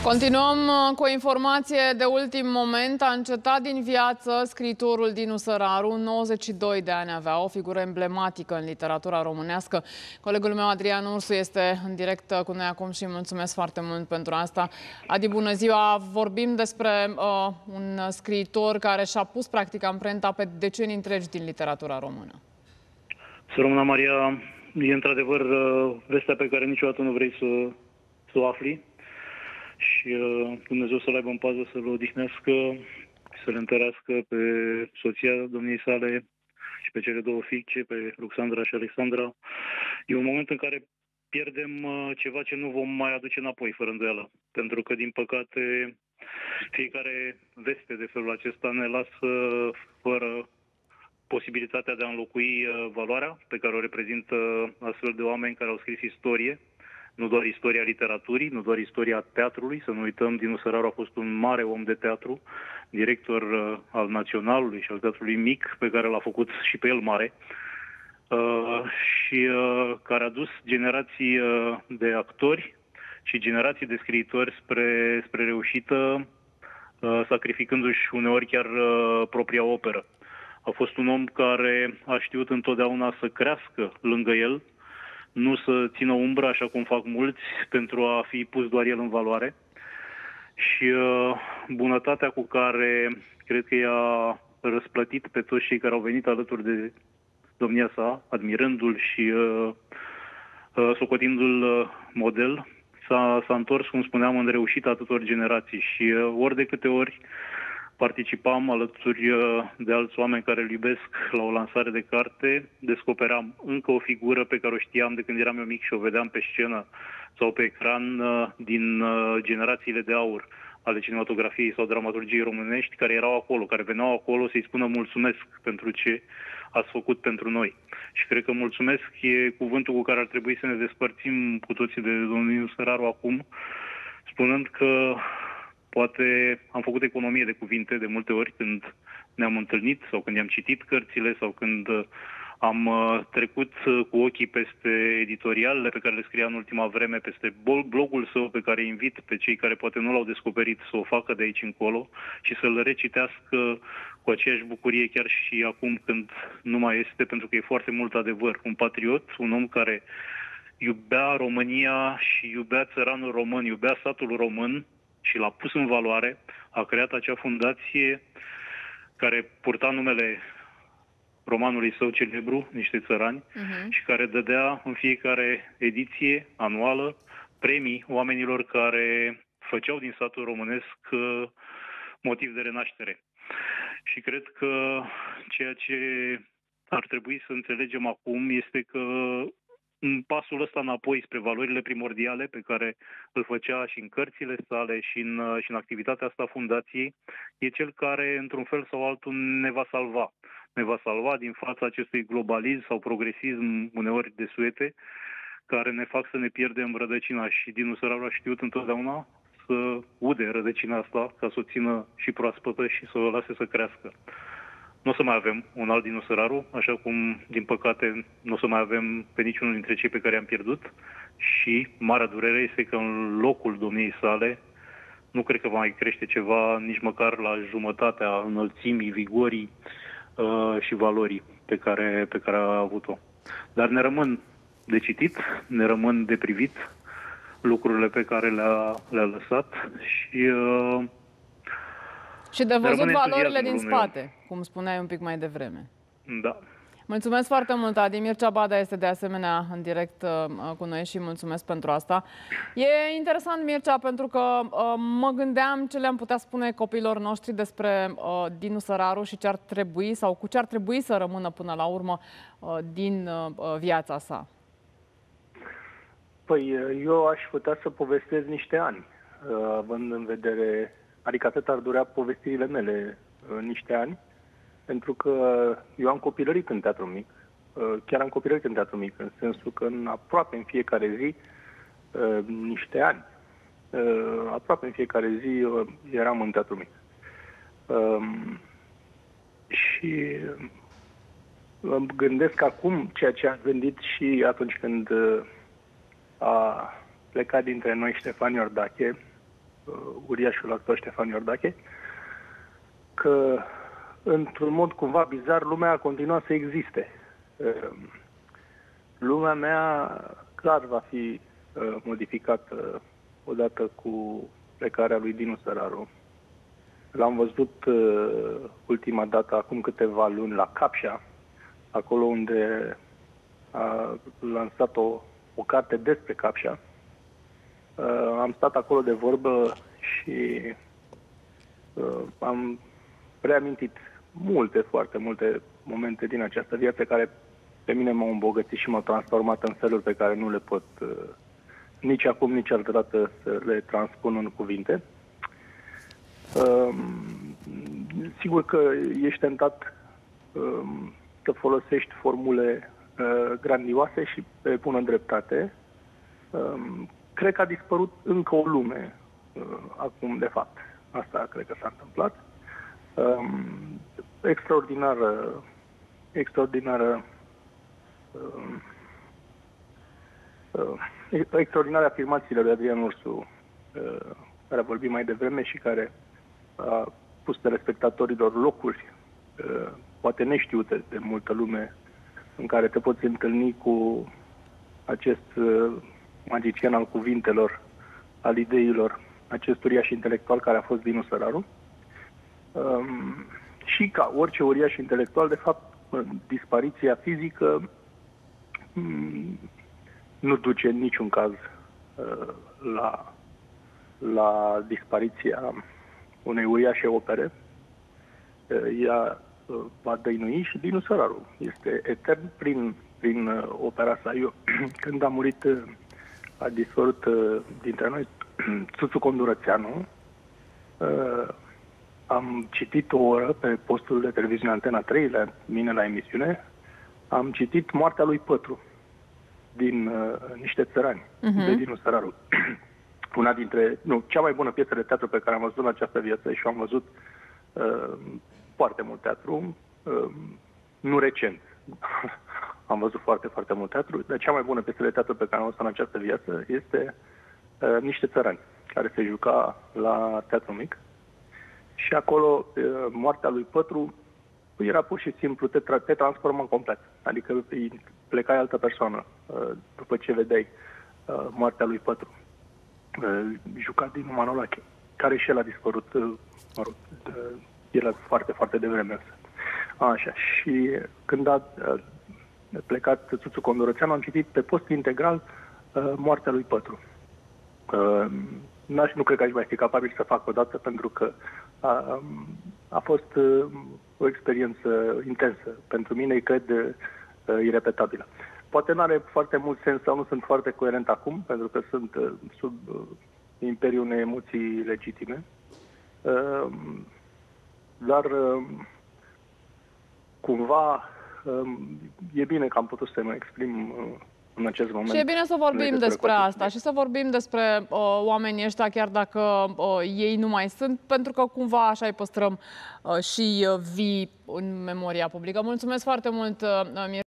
Continuăm cu o informație de ultim moment. A încetat din viață scriitorul Dinu Săraru. 92 de ani avea, o figură emblematică în literatura românească. Colegul meu Adrian Ursu este în direct cu noi acum și mulțumesc foarte mult pentru asta. Adi, bună ziua! Vorbim despre un scriitor care și-a pus practic amprenta pe decenii întregi din literatura română. Să rămână, Maria, e într-adevăr vestea pe care niciodată nu vrei să o afli. Și Dumnezeu să-l aibă în pază, să-l odihnească, să-l întărească pe soția domniei sale și pe cele două fiice, pe Ruxandra și Alexandra. E un moment în care pierdem ceva ce nu vom mai aduce înapoi, fără îndoială. Pentru că, din păcate, fiecare veste de felul acesta ne lasă fără posibilitatea de a înlocui valoarea pe care o reprezintă astfel de oameni care au scris istorie. Nu doar istoria literaturii, nu doar istoria teatrului. Să nu uităm, Dinu Săraru a fost un mare om de teatru, director al Naționalului și al Teatrului Mic, pe care l-a făcut și pe el mare, și care a dus generații de actori și generații de scriitori spre reușită, sacrificându-și uneori chiar propria operă. A fost un om care a știut întotdeauna să crească lângă el, nu să țină umbră, așa cum fac mulți, pentru a fi pus doar el în valoare. Și bunătatea cu care cred că i-a răsplătit pe toți cei care au venit alături de domnia sa, admirându-l și socotindu-l model, s-a întors, cum spuneam, în reușită atâtor generații. Și ori de câte ori participam alături de alți oameni care îl iubesc la o lansare de carte, descoperam încă o figură pe care o știam de când eram eu mic și o vedeam pe scenă sau pe ecran din generațiile de aur ale cinematografiei sau dramaturgiei românești, care erau acolo, care veneau acolo să-i spună mulțumesc pentru ce ați făcut pentru noi. Și cred că mulțumesc e cuvântul cu care ar trebui să ne despărțim cu toții de domnul Dinu Săraru acum, spunând că poate am făcut economie de cuvinte de multe ori când ne-am întâlnit sau când i-am citit cărțile sau când am trecut cu ochii peste editorialele pe care le scria în ultima vreme, peste blogul său pe care invit pe cei care poate nu l-au descoperit să o facă de aici încolo și să-l recitească cu aceeași bucurie chiar și acum când nu mai este, pentru că e foarte mult adevăr. Un patriot, un om care iubea România și iubea țăranul român, iubea satul român, și l-a pus în valoare, a creat acea fundație care purta numele romanului său celebru, Niște țărani, și care dădea în fiecare ediție anuală premii oamenilor care făceau din satul românesc motiv de renaștere. Și cred că ceea ce ar trebui să înțelegem acum este că în pasul ăsta înapoi spre valorile primordiale pe care îl făcea și în cărțile sale și în activitatea asta a fundației, e cel care, într-un fel sau altul, ne va salva. Ne va salva din fața acestui globalism sau progresism uneori desuete, care ne fac să ne pierdem rădăcina. Și Dinu Săraru a știut întotdeauna să ude rădăcina asta, ca să o țină și proaspătă și să o lase să crească. Nu o să mai avem un alt Dinu Săraru, așa cum, din păcate, nu o să mai avem pe niciunul dintre cei pe care i-am pierdut și marea durere este că în locul domniei sale nu cred că va mai crește ceva nici măcar la jumătatea înălțimii, vigorii și valorii pe care a avut-o. Dar ne rămân de citit, ne rămân de privit lucrurile pe care le-a lăsat și de văzut valorile din spate, cum spuneai un pic mai devreme. Da. Mulțumesc foarte mult, Adi. Mircea Bada este de asemenea în direct cu noi și mulțumesc pentru asta. E interesant, Mircea, pentru că mă gândeam ce le-am putea spune copiilor noștri despre Dinu Săraru și ce ar trebui sau cu ce ar trebui să rămână până la urmă din viața sa. Păi, eu aș putea să povestesc niște ani, având în vedere, adică atât ar durea povestirile mele niște ani, pentru că eu am copilărit în teatru mic, chiar am copilărit în teatru mic, în sensul că aproape în fiecare zi, niște ani, aproape în fiecare zi eram în teatru mic. Și îmi gândesc acum ceea ce am gândit și atunci când a plecat dintre noi Ștefan Iordache, uriașul actor Ștefan Iordache, că într-un mod cumva bizar lumea a continuat să existe. Lumea mea clar va fi modificată odată cu plecarea lui Dinu Săraru. L-am văzut ultima dată acum câteva luni la Capșa, acolo unde a lansat o carte despre Capșa. Am stat acolo de vorbă și am reamintit foarte multe momente din această viață care pe mine m-au îmbogățit și m-au transformat în feluri pe care nu le pot nici acum, nici altă dată să le transpun în cuvinte. Sigur că ești tentat să folosești formule grandioase și pe bună dreptate. Cred că a dispărut încă o lume acum, de fapt. Asta cred că s-a întâmplat. Extraordinare afirmațiile lui Adrian Ursu, care a vorbit mai devreme și care a pus telespectatorilor locuri, poate neștiute de multă lume, în care te poți întâlni cu acest magician al cuvintelor, al ideilor, acest uriaș intelectual care a fost Dinu Săraru. Și ca orice uriaș intelectual, de fapt, dispariția fizică nu duce în niciun caz la dispariția unei uriașe opere. Ea va dăinui și Dinu Săraru este etern prin opera sa. Eu, când a murit, a dispărut dintre noi Țuțu Condurățeanu. Am citit o oră pe postul de televiziune Antena 3, la mine la emisiune, am citit Moartea lui Pătru, din Niște țărani, de Dinu Săraru. Una dintre, cea mai bună piesă de teatru pe care am văzut în această viață, și am văzut foarte mult teatru, nu recent. Am văzut foarte mult teatru, dar cea mai bună piesă de teatru pe care am văzut în această viață este Niște țărani, care se juca la Teatru Mic. Și acolo, Moartea lui Pătru era pur și simplu, te transformă complet. Adică plecai altă persoană după ce vedeai Moartea lui Pătru. Jucat din Manolache, care și el a dispărut, el foarte devreme. Așa, și când a plecat Țuțu Condurățeanu, am citit pe post integral Moartea lui Pătru. Nu cred că aș mai fi capabil să fac o dată, pentru că a fost o experiență intensă. Pentru mine, cred, irepetabilă. Poate nu are foarte mult sens sau nu sunt foarte coerent acum, pentru că sunt sub imperiul unei emoții legitime. Dar cumva e bine că am putut să mă exprim în acest moment. Și e bine să vorbim despre asta și să vorbim despre oamenii ăștia, chiar dacă ei nu mai sunt, pentru că cumva așa îi păstrăm și vii în memoria publică. Mulțumesc foarte mult, Mircea.